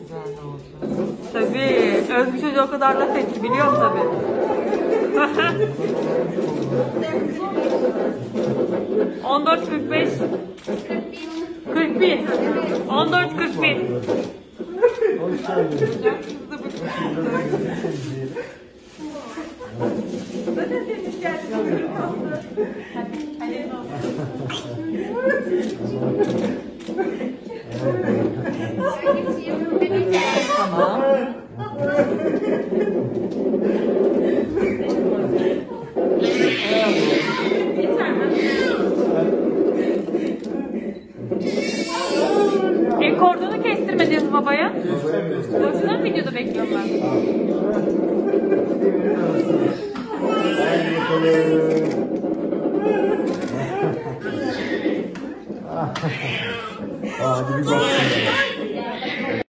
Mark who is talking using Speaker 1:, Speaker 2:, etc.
Speaker 1: Tabii. Özgür çocuğu o kadar laf etti. Biliyorum tabii. 14.45 41 14.41
Speaker 2: Hoş geldin.
Speaker 1: Zaten senin geldin. Hadi tamam. Kordonu kestirmediniz babaya. Boşuna mı videoda bekliyorum ben?